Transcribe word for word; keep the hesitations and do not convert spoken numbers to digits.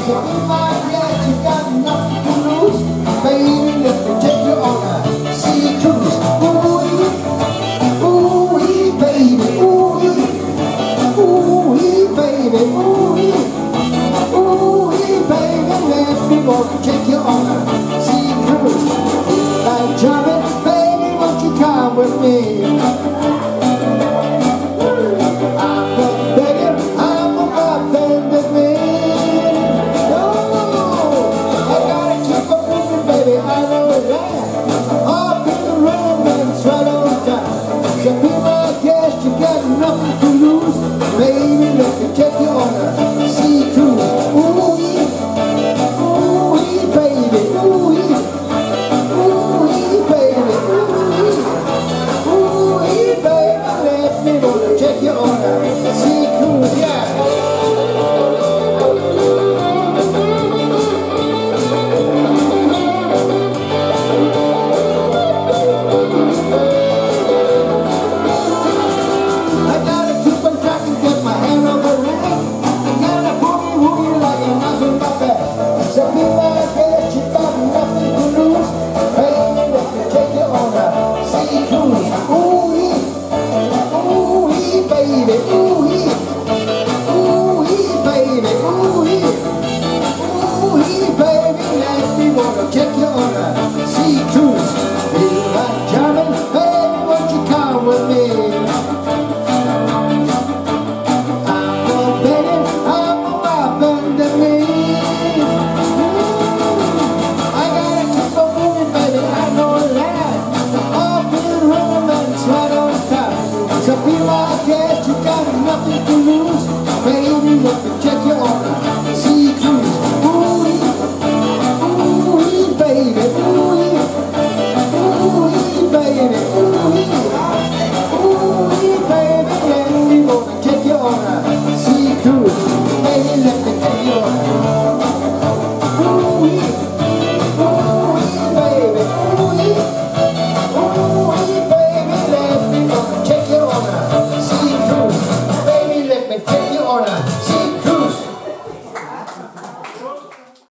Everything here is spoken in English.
So be my guest, you got nothing to lose. Baby, let me take you on a sea cruise. Ooh-wee, ooh-wee, baby, ooh-wee, ooh-wee, baby, ooh-wee, ooh-wee, baby, let me go take you on a sea cruise. If I'm jumping, baby, won't you come with me? So be my guest, you got nothing to lose. Baby, let me take